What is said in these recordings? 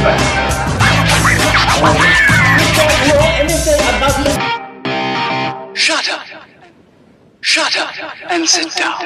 back. You don't know anything about this. Shut up. Shut up and sit down.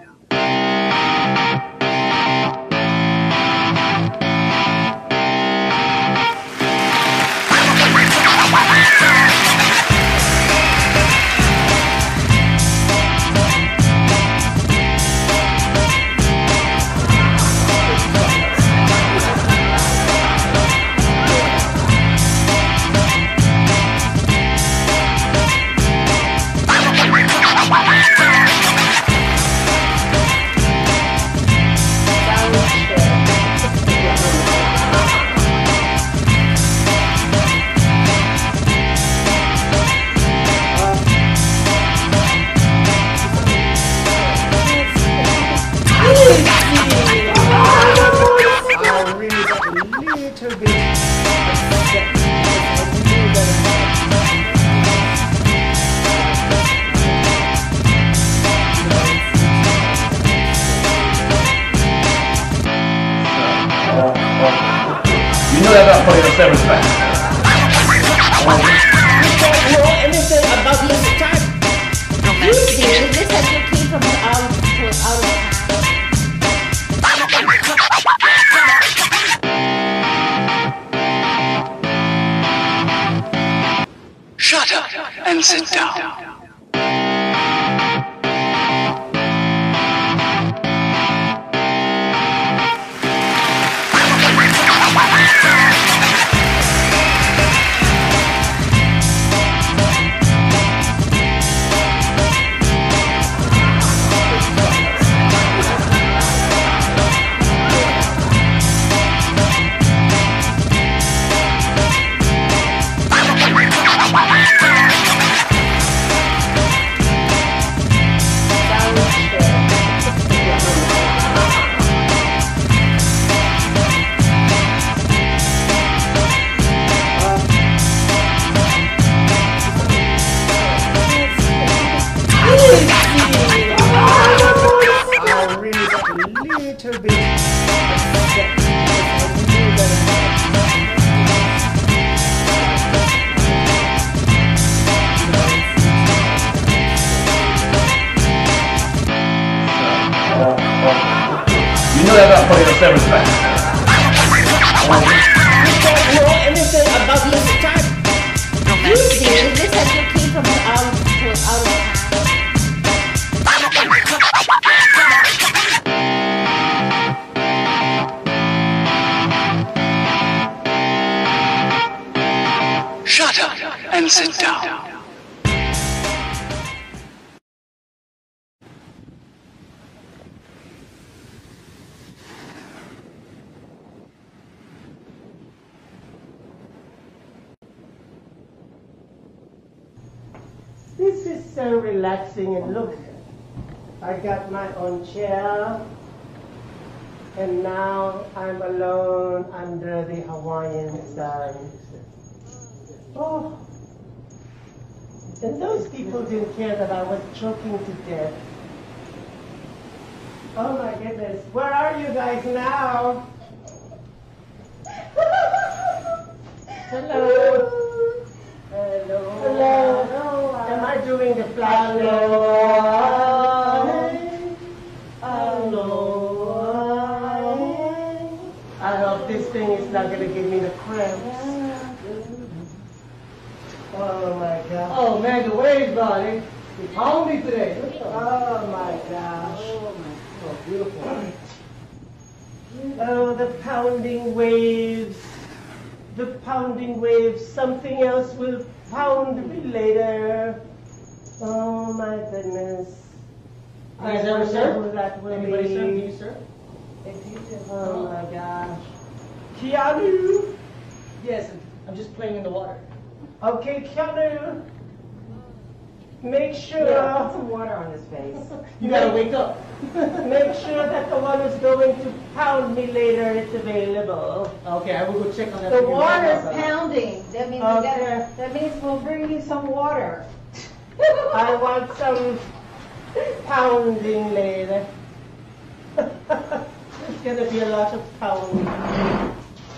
You know that about putting your severance back. You don't know anything about this type. You did this as you came from out of Shut up and sit down. You know that about putting your severance back. You don't know anything about this type. You did this as you came from out of Shut up and sit down. This is so relaxing, and look, I got my own chair, and now I'm alone under the Hawaiian sun. Oh, and those people didn't care that I was choking to death. Oh my goodness, where are you guys now? Hello. Hello. Hello. Am I doing the flash? Hello. I hope this thing is not going to give me the cramps. Oh my gosh. Oh man, the waves, buddy. It's pounding today. Oh my gosh. Oh, beautiful. Oh, the pounding waves. The pounding waves. Something else will pound me later. Oh my goodness. You guys ever surf? That will Anybody be. surf? Do you surf? Oh my gosh. Keanu? Yes, I'm just playing in the water. Okay, Keanu. Make sure. Yeah, put some water on his face. You gotta wake up. Make sure that the one who's going to pound me later is available. Okay, I will go check on that. The water's pounding. That means Okay. that means we'll bring you some water. I want some pounding later. There's gonna be a lot of pounding.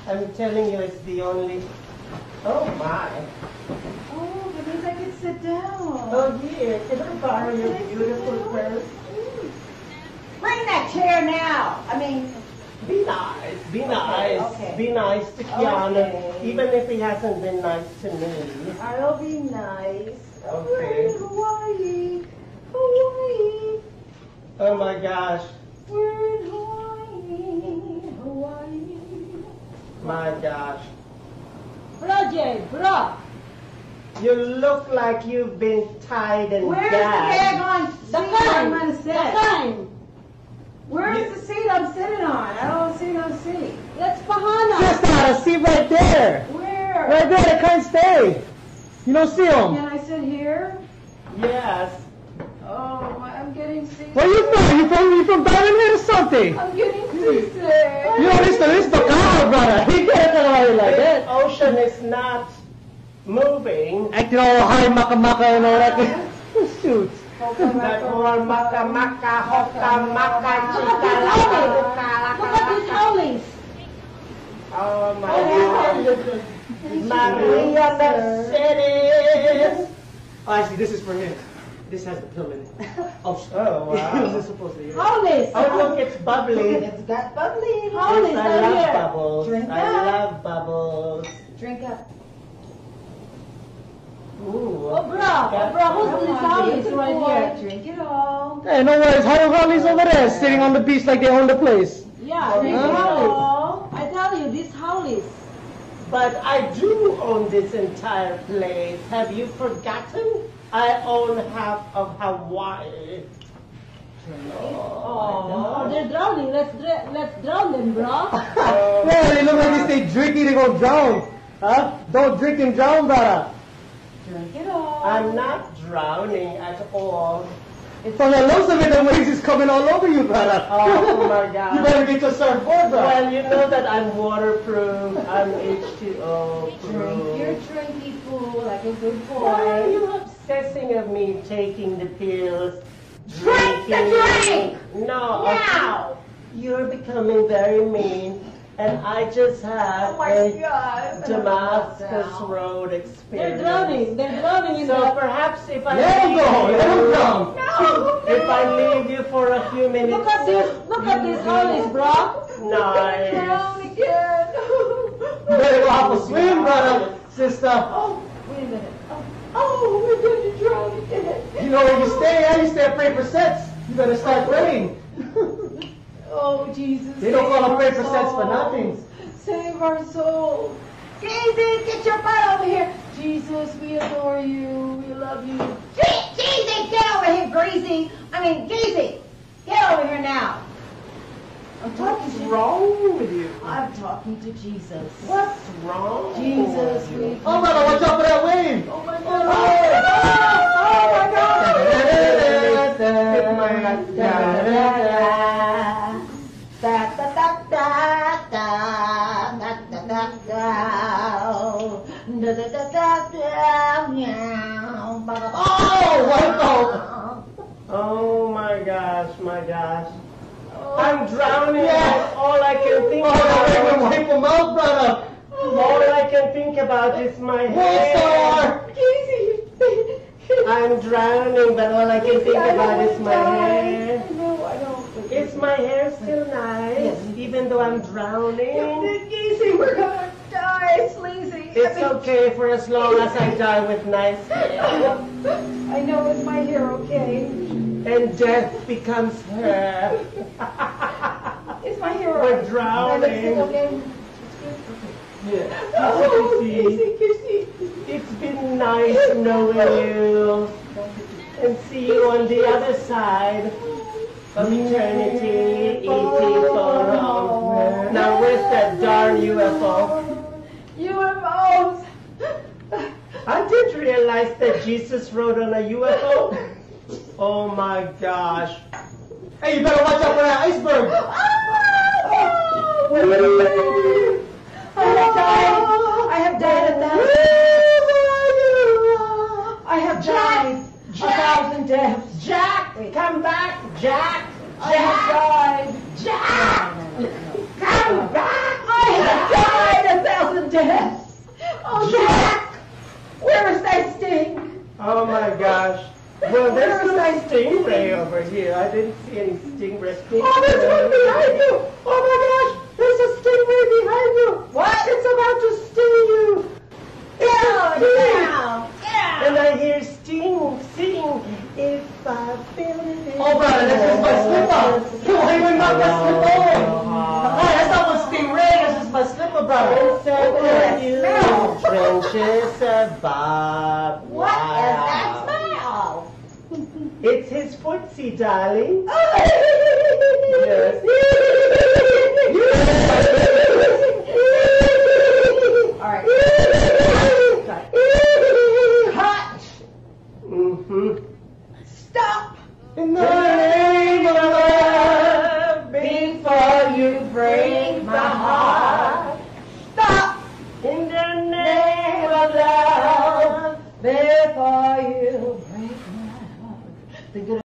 I'm telling you, it's the only. Oh my. Oh, that means I can sit down. Oh yeah. Can I borrow your beautiful purse? Bring that chair now. I mean, Be nice. Be nice. okay. Be nice to Kiana, Okay. even if he hasn't been nice to me. I'll be nice. Okay. We're in Hawaii. Hawaii. Oh my gosh. We're in Hawaii. Hawaii. My gosh. Bro, Jay, bro. You look like you've been tied and Where's the gagged. daggone seat I'm gonna sit? Where's the seat I'm sitting on? I don't see no seat. Let's Bahana. Sister, see right there. Where? Right there, they can't stay. You don't see them. Can I sit here? Yes. Oh, I'm getting seasick. Where you from? You from Birmingham or something? I'm getting seasick. You know, this the car, brother. He can't go like that. The ocean is not moving. Acting all high maka and all that. Shoot. That all maka, hoka, chika, Look at these howlies. Oh my God. Maria Mercedes. Oh, actually, this is for him. This has the pill in it. Oh, wow. This is supposed to be. Howlies. Oh, look, it's bubbly. It's got bubbly. Yes, Howlies I right love here. bubbles. Drink I up. love bubbles. Drink up. Ooh. Oh, bro, who's these howlies right here? Drink it all. Hey, no worries. How are Holly's over there, sitting on the beach like they own the place? Yeah, drink it all. I tell you, these howlies. But I do own this entire place. Have you forgotten? I own half of Hawaii. Oh, they're drowning. Let's drown them, bro. Yeah, they look like they stay drinking, they go drown. Huh? Don't drink and drown, brother. Drink it all. I'm not drowning at all. From the looks of it, the waves is coming all over you, brother. Oh my God. You better get your surfboard, brother. Well, you know that I'm waterproof. I'm H2O proof. Drink your drinky fool like a good Why are boy. you obsessing of me taking the pills? Drink the drinking? drink! No. Now! You're becoming very mean. And I just had Oh my a God. Damascus Road They're experience. drowning. They're drowning in So the... perhaps if I Let him leave go. you, Let him drown. No! if I leave you for a few minutes, Look at this. Look at these howlies, bro. nice. Drown again. You better go have a swim, brother, sister. Oh, wait a minute. Oh, we're going to drown again. You know where you stay, eh? You stay at pray for sets. You better start praying. Oh, Jesus. They don't save call them our pray for sets for souls. nothing. Save our souls. Jesus, get your butt over here. Jesus, we adore you. We love you. Geezy, get over here, Greasy. Geezy, get over here now. I'm talking What's to wrong with you? I'm talking to Jesus. What's wrong? Jesus, with we. you? Oh, brother, watch out for that wave. Oh my God. Oh my God. Hit my hand down. Oh, what the? Oh my gosh, my gosh. I'm drowning. That's all I can think Oh, that about. wave will wipe them out, brother. All I can think about is my One hair. star. I'm drowning, but all I can think about is my hair. No, I don't. Is my hair still nice, even though I'm drowning? Geezy, we're gonna die, sleazy. It's okay for as long as I die with nice hair. I know, is my hair okay? And death becomes her. Is my hair We're okay? drowning. Everything okay? Yeah. Oh, Geezy, Geezy. it's been nice knowing you and see you on the other side of eternity, E.T. photo. Now where's that darn UFO? UFOs. I did realize that Jesus rode on a UFO. Oh my gosh. Hey, you better watch out for that iceberg. I have died 1,000. I have died 1,000 deaths. Jack, come back, Jack. I have died. Jack, come back. I have died Oh my gosh. Well, there's a nice stingray over here. I didn't see any stingray. Oh, there's one behind you! Oh my gosh! There's a stingray behind you! What? It's about to sting you! Get out! Get out! And I hear sting, if I feel it. Oh, brother, this is my slipper! You won't even knock my slipper away! That's not what stingray, this is my slipper, brother! Trenches of barbed What is that wire. smell? It's his footsie, darling. Yes. All right. Cut. Mm-hmm. Stop. In the name of love, Before you break my heart. Stop. in the name of love. Before you break my heart.